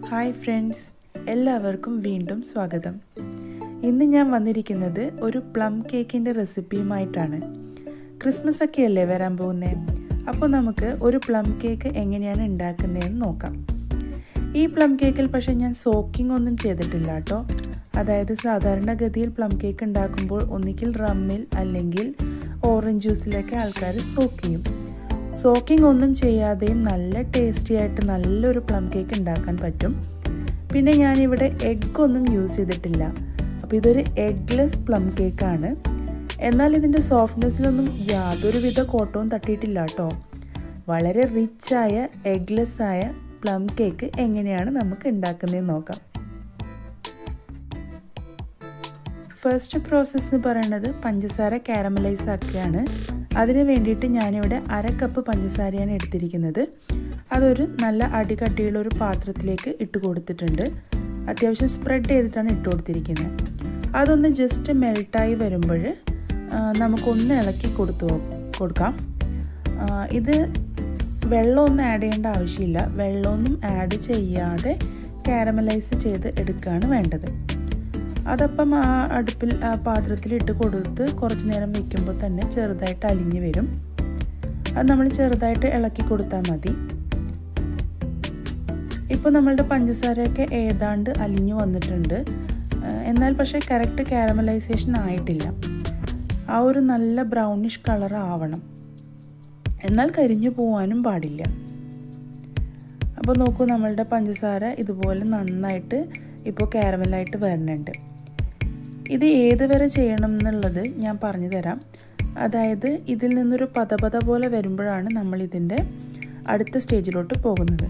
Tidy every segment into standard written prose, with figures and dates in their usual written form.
Hi friends, എല്ലാവർക്കും വീണ്ടും സ്വാഗതം. ഇന്ന് ഞാൻ വന്നിരിക്കുന്നത് ഒരു പ്ലം കേക്കിൻ്റെ റെസിപ്പിയുമായിട്ടാണ്. ക്രിസ്മസ് ഒക്കെ അല്ലേ വരാൻ പോകുന്നത്. അപ്പോൾ നമുക്ക് ഒരു പ്ലം കേക്ക് എങ്ങനെയാണ് ഉണ്ടാക്കുന്നതെന്ന് നോക്കാം. ഈ പ്ലം കേക്കിൽ പക്ഷേ ഞാൻ സോക്കിംഗ് ഒന്നും ചെയ്തിട്ടില്ല കേട്ടോ. അതായത് സാധാരണഗതിയിൽ പ്ലം കേക്ക് ഉണ്ടാക്കുമ്പോൾ ഒന്നുകിൽ റമ്മിൽ അല്ലെങ്കിൽ ഓറഞ്ച് ജ്യൂസിലൊക്കെ ആൾക്കാർ സോക്ക് ചെയ്യും. സോക്കിംഗ് ഒന്നും ചെയ്യാതെയും നല്ല ടേസ്റ്റി ആയിട്ട് നല്ലൊരു പ്ലം കേക്ക് ഉണ്ടാക്കാൻ പറ്റും. പിന്നെ ഞാനിവിടെ എഗ്ഗൊന്നും യൂസ് ചെയ്തിട്ടില്ല. അപ്പോൾ ഇതൊരു എഗ്ലെസ് പ്ലം കേക്കാണ്. എന്നാൽ ഇതിൻ്റെ സോഫ്റ്റ്നെസ്സിലൊന്നും യാതൊരുവിധ കോട്ടവും തട്ടിയിട്ടില്ല കേട്ടോ. വളരെ റിച്ചായ എഗ്ലെസ് ആയ പ്ലം കേക്ക് എങ്ങനെയാണ് നമുക്ക് ഉണ്ടാക്കുന്നതെന്ന് നോക്കാം. ഫസ്റ്റ് പ്രോസസ്സ് എന്ന് പറയുന്നത് പഞ്ചസാര കാരമലൈസ് ആക്കുകയാണ്. അതിന് വേണ്ടിയിട്ട് ഞാനിവിടെ 1/2 കപ്പ് പഞ്ചസാരയാണ് എടുത്തിരിക്കുന്നത്. അതൊരു നല്ല അടികട്ടിയുള്ളൊരു പാത്രത്തിലേക്ക് ഇട്ട് കൊടുത്തിട്ടുണ്ട്. അത്യാവശ്യം സ്പ്രെഡ് ചെയ്തിട്ടാണ് ഇട്ട് കൊടുത്തിരിക്കുന്നത്. അതൊന്ന് ജസ്റ്റ് മെൽട്ടായി വരുമ്പോൾ നമുക്കൊന്ന് ഇളക്കി കൊടുക്കാം. ഇത് വെള്ളമൊന്നും ആഡ് ചെയ്യേണ്ട ആവശ്യമില്ല. വെള്ളമൊന്നും ആഡ് ചെയ്യാതെ കാരമലൈസ് ചെയ്ത് എടുക്കുകയാണ് വേണ്ടത്. അതപ്പം ആ അടുപ്പിൽ പാത്രത്തിലിട്ട് കൊടുത്ത് കുറച്ച് നേരം വയ്ക്കുമ്പോൾ തന്നെ ചെറുതായിട്ട് അലിഞ്ഞ് വരും. അത് നമ്മൾ ചെറുതായിട്ട് ഇളക്കി കൊടുത്താൽ മതി. ഇപ്പോൾ നമ്മളുടെ പഞ്ചസാരയൊക്കെ ഏതാണ്ട് അലിഞ്ഞു വന്നിട്ടുണ്ട്. എന്നാൽ പക്ഷേ കറക്റ്റ് കാരമലൈസേഷൻ ആയിട്ടില്ല. ആ ഒരു നല്ല ബ്രൗണിഷ് കളർ ആവണം. എന്നാൽ കരിഞ്ഞു പോകാനും പാടില്ല. അപ്പോൾ നോക്കൂ, നമ്മളുടെ പഞ്ചസാര ഇതുപോലെ നന്നായിട്ട് ഇപ്പോൾ കാരമലായിട്ട് വരുന്നുണ്ട്. ഇത് ഏതുവരെ ചെയ്യണം എന്നുള്ളത് ഞാൻ പറഞ്ഞു തരാം. അതായത് ഇതിൽ നിന്നൊരു പതപത പോലെ വരുമ്പോഴാണ് നമ്മൾ ഇതിൻ്റെ അടുത്ത സ്റ്റേജിലോട്ട് പോകുന്നത്.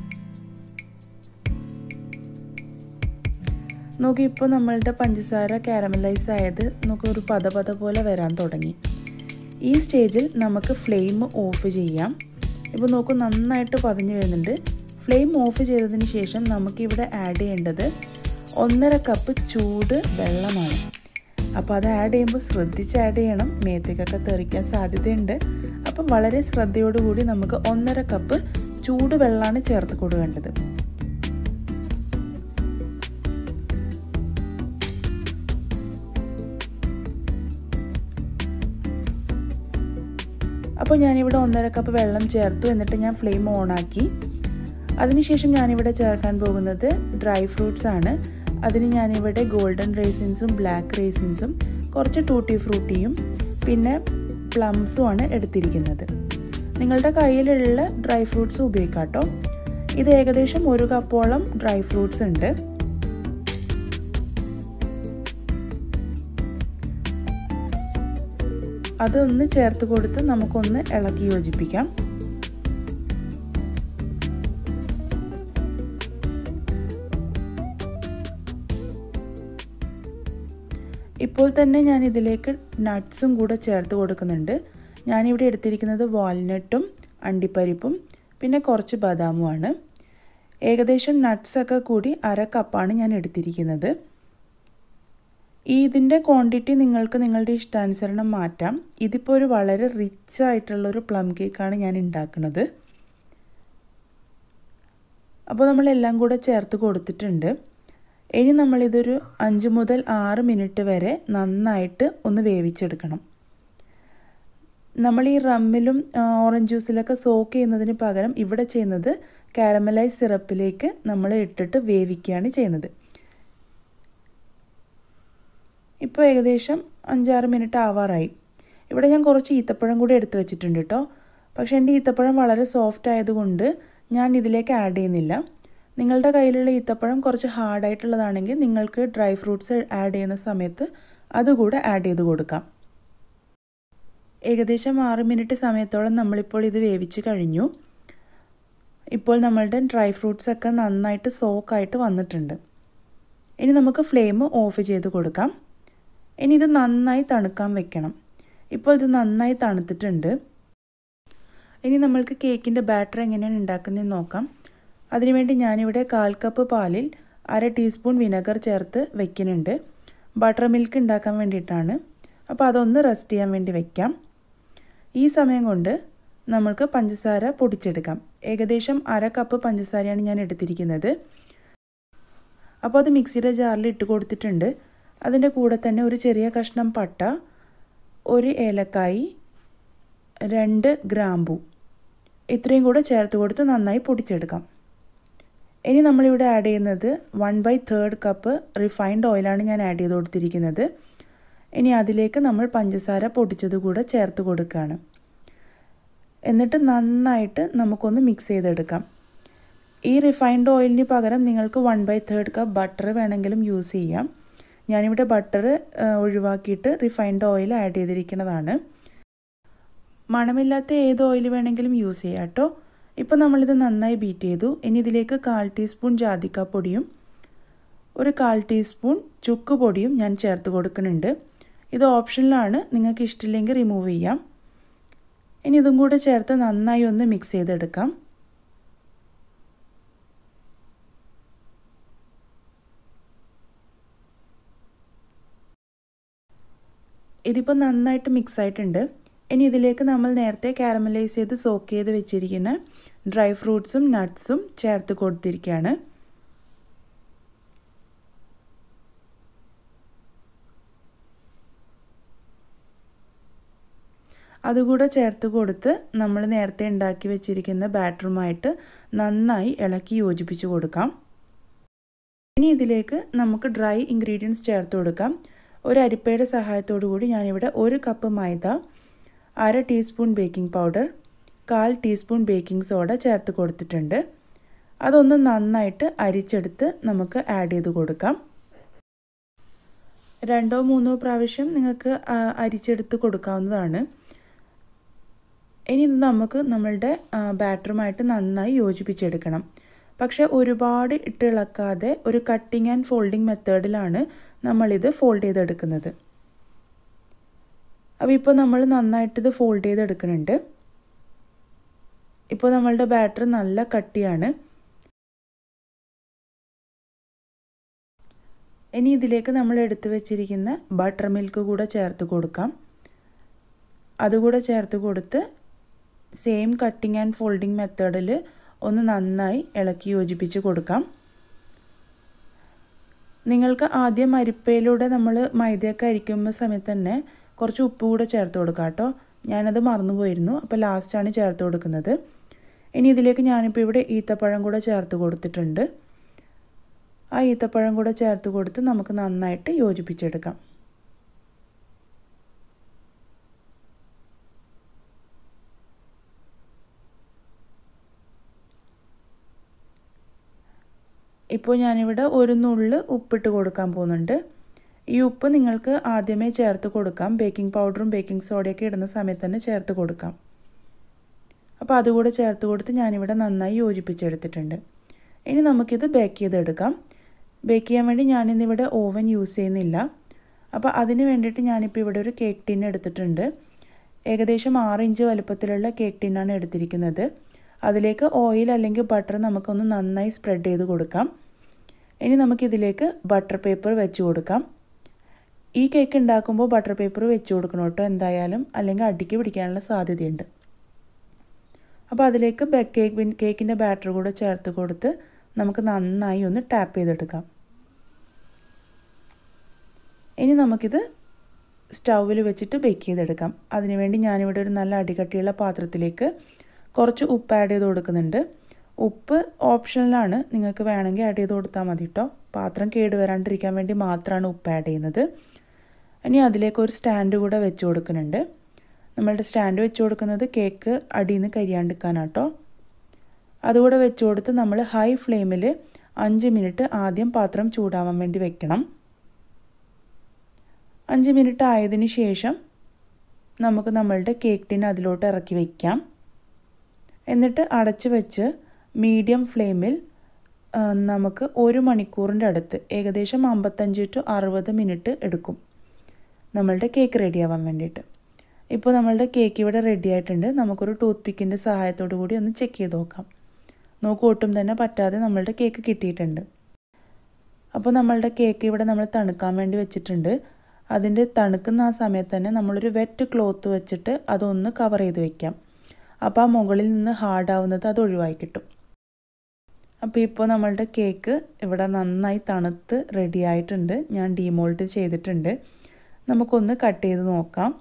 നോക്കി, ഇപ്പോൾ നമ്മളുടെ പഞ്ചസാര കാരമലൈസ് ആയത് ഒരു പതപത പോലെ വരാൻ തുടങ്ങി. ഈ സ്റ്റേജിൽ നമുക്ക് ഫ്ലെയിം ഓഫ് ചെയ്യാം. ഇപ്പോൾ നോക്കൂ, നന്നായിട്ട് പതഞ്ഞ് വരുന്നുണ്ട്. ഫ്ലെയിം ഓഫ് ചെയ്തതിന് ശേഷം നമുക്കിവിടെ ആഡ് ചെയ്യേണ്ടത് 1/2 കപ്പ് ചൂട് വെള്ളമാണ്. അപ്പോൾ അത് ആഡ് ചെയ്യുമ്പോൾ ശ്രദ്ധിച്ച് ആഡ് ചെയ്യണം. മേത്തേക്കൊക്കെ തെറിക്കാൻ സാധ്യതയുണ്ട്. അപ്പം വളരെ ശ്രദ്ധയോടുകൂടി നമുക്ക് 1/2 കപ്പ് ചൂട് വെള്ളമാണ് ചേർത്ത് കൊടുക്കേണ്ടത്. അപ്പോൾ ഞാനിവിടെ 1/2 കപ്പ് വെള്ളം ചേർത്തു. എന്നിട്ട് ഞാൻ ഫ്ലെയിം ഓണാക്കി. അതിനുശേഷം ഞാനിവിടെ ചേർക്കാൻ പോകുന്നത് ഡ്രൈ ഫ്രൂട്ട്സ് ആണ്. അതിന് ഞാനിവിടെ ഗോൾഡൻ റേസിൻസും ബ്ലാക്ക് റേസിൻസും കുറച്ച് ടൂട്ടി ഫ്രൂട്ടിയും പിന്നെ പ്ലംസുമാണ് എടുത്തിരിക്കുന്നത്. നിങ്ങളുടെ കയ്യിലുള്ള ഡ്രൈ ഫ്രൂട്ട്സ് ഉപയോഗിക്കാം കേട്ടോ. ഇത് ഏകദേശം 1 കപ്പോളം ഡ്രൈ ഫ്രൂട്ട്സ് ഉണ്ട്. അതൊന്ന് ചേർത്ത് കൊടുത്ത് നമുക്കൊന്ന് ഇളക്കി യോജിപ്പിക്കാം. ഇപ്പോൾ തന്നെ ഞാൻ ഇതിലേക്ക് നട്ട്സും കൂടെ ചേർത്ത് കൊടുക്കുന്നുണ്ട്. ഞാനിവിടെ എടുത്തിരിക്കുന്നത് വാൾനട്ടും അണ്ടിപ്പരിപ്പും പിന്നെ കുറച്ച് ബദാമുമാണ്. ഏകദേശം നട്ട്സൊക്കെ കൂടി 1/2 കപ്പാണ് ഞാൻ എടുത്തിരിക്കുന്നത്. ഇതിൻ്റെ ക്വാണ്ടിറ്റി നിങ്ങൾക്ക് നിങ്ങളുടെ ഇഷ്ടാനുസരണം മാറ്റാം. ഇതിപ്പോൾ ഒരു വളരെ റിച്ച് ആയിട്ടുള്ളൊരു പ്ലം കേക്കാണ് ഞാൻ ഉണ്ടാക്കുന്നത്. അപ്പോൾ നമ്മളെല്ലാം കൂടെ ചേർത്ത് കൊടുത്തിട്ടുണ്ട്. ഇനി നമ്മളിതൊരു 5 മുതൽ 6 മിനിറ്റ് വരെ നന്നായിട്ട് ഒന്ന് വേവിച്ചെടുക്കണം. നമ്മൾ ഈ റമ്മിലും ഓറഞ്ച് ജ്യൂസിലൊക്കെ സോക്ക് ചെയ്യുന്നതിന് പകരം ഇവിടെ ചെയ്യുന്നത് കാരമലൈസ് സിറപ്പിലേക്ക് നമ്മൾ ഇട്ടിട്ട് വേവിക്കുകയാണ് ചെയ്യുന്നത്. ഇപ്പോൾ ഏകദേശം 5-6 മിനിറ്റ് ആവാറായി. ഇവിടെ ഞാൻ കുറച്ച് ഈത്തപ്പഴം കൂടി എടുത്ത് വെച്ചിട്ടുണ്ട് കേട്ടോ. പക്ഷേ എൻ്റെ ഈത്തപ്പഴം വളരെ സോഫ്റ്റ് ആയതുകൊണ്ട് ഞാൻ ഇതിലേക്ക് ആഡ് ചെയ്യുന്നില്ല. നിങ്ങളുടെ കയ്യിലുള്ള ഈത്തപ്പഴം കുറച്ച് ഹാർഡായിട്ടുള്ളതാണെങ്കിൽ നിങ്ങൾക്ക് ഡ്രൈ ഫ്രൂട്ട്സ് ആഡ് ചെയ്യുന്ന സമയത്ത് അതുകൂടെ ആഡ് ചെയ്ത് കൊടുക്കാം. ഏകദേശം 6 മിനിറ്റ് സമയത്തോളം നമ്മളിപ്പോൾ ഇത് വേവിച്ച് കഴിഞ്ഞു. ഇപ്പോൾ നമ്മളുടെ ഡ്രൈ ഫ്രൂട്ട്സ് ഒക്കെ നന്നായിട്ട് സോക്കായിട്ട് വന്നിട്ടുണ്ട്. ഇനി നമുക്ക് ഫ്ലെയിം ഓഫ് ചെയ്ത് കൊടുക്കാം. ഇനി ഇത് നന്നായി തണുക്കാൻ വെക്കണം. ഇപ്പോൾ ഇത് നന്നായി തണുത്തിട്ടുണ്ട്. ഇനി നമ്മൾക്ക് കേക്കിൻ്റെ ബാറ്റർ എങ്ങനെയാണ് ഉണ്ടാക്കുന്നതെന്ന് നോക്കാം. അതിനുവേണ്ടി ഞാനിവിടെ 1/4 കപ്പ് പാലിൽ 1/2 ടീസ്പൂൺ വിനെഗർ ചേർത്ത് വെക്കുന്നുണ്ട്. ബട്ടർ മിൽക്ക് ഉണ്ടാക്കാൻ വേണ്ടിയിട്ടാണ്. അപ്പോൾ അതൊന്ന് റെസ്റ്റ് ചെയ്യാൻ വേണ്ടി വെക്കാം. ഈ സമയം കൊണ്ട് നമ്മൾക്ക് പഞ്ചസാര പൊടിച്ചെടുക്കാം. ഏകദേശം 1/2 കപ്പ് പഞ്ചസാരയാണ് ഞാൻ എടുത്തിരിക്കുന്നത്. അപ്പോൾ അത് മിക്സിയുടെ ജാറിൽ ഇട്ട് കൊടുത്തിട്ടുണ്ട്. അതിൻ്റെ കൂടെ തന്നെ ഒരു ചെറിയ കഷ്ണം പട്ട, ഒരു ഏലക്കായി, 2 ഗ്രാമ്പൂ ഇത്രയും കൂടെ ചേർത്ത് കൊടുത്ത് നന്നായി പൊടിച്ചെടുക്കാം. ഇനി നമ്മളിവിടെ ആഡ് ചെയ്യുന്നത് 1/3 കപ്പ് റിഫൈൻഡ് ഓയിലാണ് ഞാൻ ആഡ് ചെയ്ത് കൊടുത്തിരിക്കുന്നത്. ഇനി അതിലേക്ക് നമ്മൾ പഞ്ചസാര പൊടിച്ചത് കൂടെ ചേർത്ത് കൊടുക്കുകയാണ്. എന്നിട്ട് നന്നായിട്ട് നമുക്കൊന്ന് മിക്സ് ചെയ്തെടുക്കാം. ഈ റിഫൈൻഡ് ഓയിലിന് പകരം നിങ്ങൾക്ക് 1/3 കപ്പ് ബട്ടർ വേണമെങ്കിലും യൂസ് ചെയ്യാം. ഞാനിവിടെ ബട്ടർ ഒഴിവാക്കിയിട്ട് റിഫൈൻഡ് ഓയിൽ ആഡ് ചെയ്തിരിക്കുന്നതാണ്. മണമില്ലാത്ത ഏത് ഓയിൽ വേണമെങ്കിലും യൂസ് ചെയ്യാം കേട്ടോ. ഇപ്പോൾ നമ്മളിത് നന്നായി ബീറ്റ് ചെയ്തു. ഇനി ഇതിലേക്ക് 1/4 ടീസ്പൂൺ ജാതിക്കാപ്പൊടിയും ഒരു 1/4 ടീസ്പൂൺ ചുക്ക് പൊടിയും ഞാൻ ചേർത്ത് കൊടുക്കുന്നുണ്ട്. ഇത് ഓപ്ഷനിലാണ്, നിങ്ങൾക്ക് ഇഷ്ടമില്ലെങ്കിൽ റിമൂവ് ചെയ്യാം. ഇനി ഇതും കൂടെ ചേർത്ത് നന്നായി ഒന്ന് മിക്സ് ചെയ്തെടുക്കാം. ഇതിപ്പോൾ നന്നായിട്ട് മിക്സ് ആയിട്ടുണ്ട്. ഇനി ഇതിലേക്ക് നമ്മൾ നേരത്തെ കാരമലൈസ് ചെയ്ത് സോക്ക് ചെയ്ത് വെച്ചിരിക്കുന്ന ഡ്രൈ ഫ്രൂട്ട്സും നട്ട്സും ചേർത്ത് കൊടുത്തിരിക്കുകയാണ്. അതുകൂടെ ചേർത്ത് കൊടുത്ത് നമ്മൾ നേരത്തെ ഉണ്ടാക്കി വെച്ചിരിക്കുന്ന ബാറ്ററുമായിട്ട് നന്നായി ഇളക്കി യോജിപ്പിച്ച് കൊടുക്കാം. ഇനി ഇതിലേക്ക് നമുക്ക് ഡ്രൈ ഇൻഗ്രീഡിയൻസ് ചേർത്ത് കൊടുക്കാം. ഒരു അരിപ്പയുടെ സഹായത്തോടു കൂടി ഞാനിവിടെ 1 cup maida, 1/2 teaspoon baking powder, 1/4 teaspoon baking soda ചേർത്ത് കൊടുത്തിട്ടുണ്ട്. അതൊന്ന് നന്നായിട്ട് അരിച്ചെടുത്ത് നമുക്ക് ആഡ് ചെയ്ത് കൊടുക്കാം. 2-3 പ്രാവശ്യം നിങ്ങൾക്ക് അരിച്ചെടുത്ത് കൊടുക്കാവുന്നതാണ്. ഇനി ഇത് നമുക്ക് നമ്മളുടെ ബാറ്ററുമായിട്ട് നന്നായി യോജിപ്പിച്ചെടുക്കണം. പക്ഷേ ഒരുപാട് ഇളക്കാതെ ഒരു കട്ടിങ് ആൻഡ് ഫോൾഡിങ് മെത്തേഡിലാണ് നമ്മളിത് ഫോൾഡ് ചെയ്തെടുക്കുന്നത്. അപ്പോൾ ഇപ്പോൾ നമ്മൾ നന്നായിട്ടിത് ഫോൾഡ് ചെയ്തെടുക്കുന്നുണ്ട്. ഇപ്പോൾ നമ്മളുടെ ബാറ്റർ നല്ല കട്ടിയാണ്. ഇനി ഇതിലേക്ക് നമ്മൾ എടുത്തു വെച്ചിരിക്കുന്ന ബട്ടർ മിൽക്ക് കൂടെ ചേർത്ത് കൊടുക്കാം. അതുകൂടെ ചേർത്ത് കൊടുത്ത് സെയിം കട്ടിങ് ആൻഡ് ഫോൾഡിങ് മെത്തേഡിൽ ഒന്ന് നന്നായി ഇളക്കി യോജിപ്പിച്ച് കൊടുക്കാം. നിങ്ങൾക്ക് ആദ്യം അരിപ്പയിലൂടെ നമ്മൾ മൈദയൊക്കെ അരിക്കുമ്പോൾ സമയത്ത് തന്നെ കുറച്ച് ഉപ്പ് കൂടെ ചേർത്ത് കൊടുക്കാം കേട്ടോ. ഞാനത് മറന്നുപോയിരുന്നു. അപ്പോൾ ലാസ്റ്റാണ് ചേർത്ത് കൊടുക്കുന്നത്. ഇനി ഇതിലേക്ക് ഞാനിപ്പോൾ ഇവിടെ ഈത്തപ്പഴം കൂടെ ചേർത്ത് കൊടുത്തിട്ടുണ്ട്. ആ ഈത്തപ്പഴം കൂടെ ചേർത്ത് കൊടുത്ത് നമുക്ക് നന്നായിട്ട് യോജിപ്പിച്ചെടുക്കാം. ഇപ്പോൾ ഞാനിവിടെ ഒരു നുള്ള് ഉപ്പിട്ട് കൊടുക്കാൻ പോകുന്നുണ്ട്. ഈ ഉപ്പ് നിങ്ങൾക്ക് ആദ്യമേ ചേർത്ത് കൊടുക്കാം. ബേക്കിംഗ് പൗഡറും ബേക്കിംഗ് സോഡയൊക്കെ ഇടുന്ന സമയത്ത് തന്നെ ചേർത്ത് കൊടുക്കാം. അപ്പോൾ അതുകൂടെ ചേർത്ത് കൊടുത്ത് ഞാനിവിടെ നന്നായി യോജിപ്പിച്ചെടുത്തിട്ടുണ്ട്. ഇനി നമുക്കിത് ബേക്ക് ചെയ്തെടുക്കാം. ബേക്ക് ചെയ്യാൻ വേണ്ടി ഞാനിന്നിവിടെ ഓവൻ യൂസ് ചെയ്യുന്നില്ല. അപ്പോൾ അതിന് വേണ്ടിയിട്ട് ഞാനിപ്പോൾ ഇവിടെ ഒരു കേക്ക് ടിൻ എടുത്തിട്ടുണ്ട്. ഏകദേശം 6 ഇഞ്ച് വലുപ്പത്തിലുള്ള കേക്ക് ടിന്നാണ് എടുത്തിരിക്കുന്നത്. അതിലേക്ക് ഓയിൽ അല്ലെങ്കിൽ ബട്ടർ നമുക്കൊന്ന് നന്നായി സ്പ്രെഡ് ചെയ്ത് കൊടുക്കാം. ഇനി നമുക്കിതിലേക്ക് ബട്ടർ പേപ്പർ വെച്ച് കൊടുക്കാം. ഈ കേക്ക് ഉണ്ടാക്കുമ്പോൾ ബട്ടർ പേപ്പർ വെച്ച് കൊടുക്കണം കേട്ടോ എന്തായാലും, അല്ലെങ്കിൽ അടിക്ക് പിടിക്കാനുള്ള സാധ്യതയുണ്ട്. അപ്പോൾ അതിലേക്ക് കേക്കിൻ്റെ ബാറ്റർ കൂടെ ചേർത്ത് കൊടുത്ത് നമുക്ക് നന്നായി ഒന്ന് ടാപ്പ് ചെയ്തെടുക്കാം. ഇനി നമുക്കിത് സ്റ്റൗവിൽ വെച്ചിട്ട് ബേക്ക് ചെയ്തെടുക്കാം. അതിനുവേണ്ടി ഞാനിവിടെ ഒരു നല്ല അടികട്ടിയുള്ള പാത്രത്തിലേക്ക് കുറച്ച് ഉപ്പ് ആഡ് ചെയ്ത് കൊടുക്കുന്നുണ്ട്. ഉപ്പ് ഓപ്ഷണലാണ്, നിങ്ങൾക്ക് വേണമെങ്കിൽ ആഡ് ചെയ്ത് കൊടുത്താൽ മതി കേട്ടോ. പാത്രം കേടുവരാണ്ടിരിക്കാൻ വേണ്ടി മാത്രമാണ് ഉപ്പ് ആഡ് ചെയ്യുന്നത്. ഇനി അതിലേക്ക് ഒരു സ്റ്റാൻഡ് കൂടെ വെച്ച് കൊടുക്കുന്നുണ്ട്. നമ്മളുടെ സ്റ്റാൻഡ് വെച്ച് കൊടുക്കുന്നത് കേക്ക് അടിയിൽ നിന്ന് കരിയാണ്ടിരിക്കാനാണ് കേട്ടോ. അതുകൂടെ വെച്ച് കൊടുത്ത് നമ്മൾ ഹൈ ഫ്ലെയിമിൽ 5 മിനിറ്റ് ആദ്യം പാത്രം ചൂടാവാൻ വേണ്ടി വെക്കണം. 5 മിനിറ്റ് ആയതിന് ശേഷം നമുക്ക് നമ്മളുടെ കേക്ക് ടിൻ അതിലോട്ട് ഇറക്കി വയ്ക്കാം. എന്നിട്ട് അടച്ച് വെച്ച് മീഡിയം ഫ്ലെയിമിൽ നമുക്ക് 1 മണിക്കൂറിൻ്റെ അടുത്ത് ഏകദേശം 55 to 60 മിനിറ്റ് എടുക്കും നമ്മളുടെ കേക്ക് റെഡിയാവാൻ വേണ്ടിയിട്ട്. ഇപ്പോൾ നമ്മളുടെ കേക്ക് ഇവിടെ റെഡി ആയിട്ടുണ്ട്. നമുക്കൊരു ടൂത്ത് പിക്കിൻ്റെ സഹായത്തോടു കൂടി ഒന്ന് ചെക്ക് ചെയ്ത് നോക്കാം. നോക്കൂ, ഒട്ടും തന്നെ പറ്റാതെ നമ്മളുടെ കേക്ക് കിട്ടിയിട്ടുണ്ട്. അപ്പോൾ നമ്മളുടെ കേക്ക് ഇവിടെ നമ്മൾ തണുക്കാൻ വേണ്ടി വെച്ചിട്ടുണ്ട്. അതിൻ്റെ തണുക്കുന്ന ആ സമയത്ത് തന്നെ നമ്മളൊരു വെറ്റ് ക്ലോത്ത് വെച്ചിട്ട് അതൊന്ന് കവർ ചെയ്ത് വെക്കാം. അപ്പോൾ ആ മുകളിൽ നിന്ന് ഹാർഡാവുന്നത് അത് ഒഴിവായി കിട്ടും. അപ്പോൾ ഇപ്പോൾ നമ്മളുടെ കേക്ക് ഇവിടെ നന്നായി തണുത്ത് റെഡി ആയിട്ടുണ്ട്. ഞാൻ ഡീമോൾഡ് ചെയ്തിട്ടുണ്ട്. നമുക്കൊന്ന് കട്ട് ചെയ്ത് നോക്കാം.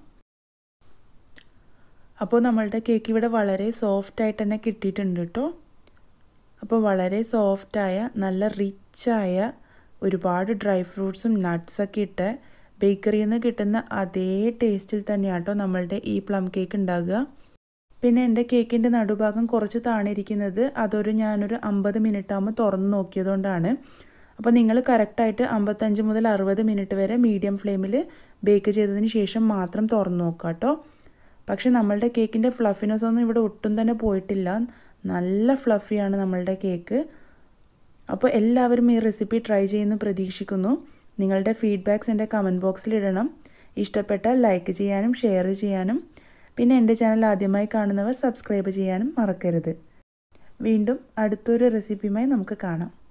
അപ്പോൾ നമ്മളുടെ കേക്ക് ഇവിടെ വളരെ സോഫ്റ്റായിട്ട് തന്നെ കിട്ടിയിട്ടുണ്ട് കേട്ടോ. അപ്പോൾ വളരെ സോഫ്റ്റായ നല്ല റിച്ചായ ഒരുപാട് ഡ്രൈ ഫ്രൂട്ട്സും നട്ട്സൊക്കെ ഇട്ട് ബേക്കറിയിൽ നിന്ന് കിട്ടുന്ന അതേ ടേസ്റ്റിൽ തന്നെയാണ് കേട്ടോ നമ്മളുടെ ഈ പ്ലം കേക്ക് ഉണ്ടാകുക. പിന്നെ എൻ്റെ കേക്കിൻ്റെ നടുഭാഗം കുറച്ച് താണിരിക്കുന്നത് ഞാനൊരു 50 മിനിറ്റ് ആകുമ്പോൾ തുറന്ന് നോക്കിയതുകൊണ്ടാണ്. അപ്പോൾ നിങ്ങൾ കറക്റ്റായിട്ട് 55 മുതൽ 60 മിനിറ്റ് വരെ മീഡിയം ഫ്ലെയിമിൽ ബേക്ക് ചെയ്തതിന് ശേഷം മാത്രം തുറന്ന് നോക്കുക കേട്ടോ. പക്ഷേ നമ്മളുടെ കേക്കിൻ്റെ ഫ്ലഫിനെസ് ഒന്നും ഇവിടെ ഒട്ടും തന്നെ പോയിട്ടില്ല. നല്ല ഫ്ലഫിയാണ് നമ്മളുടെ കേക്ക്. അപ്പോൾ എല്ലാവരും ഈ റെസിപ്പി ട്രൈ ചെയ്യുമെന്ന് പ്രതീക്ഷിക്കുന്നു. നിങ്ങളുടെ ഫീഡ്ബാക്ക്സ് എൻ്റെ കമൻറ്റ് ബോക്സിൽ ഇടണം. ഇഷ്ടപ്പെട്ടാൽ ലൈക്ക് ചെയ്യാനും ഷെയർ ചെയ്യാനും പിന്നെ എൻ്റെ ചാനൽ ആദ്യമായി കാണുന്നവർ സബ്സ്ക്രൈബ് ചെയ്യാനും മറക്കരുത്. വീണ്ടും അടുത്തൊരു റെസിപ്പിയുമായി നമുക്ക് കാണാം.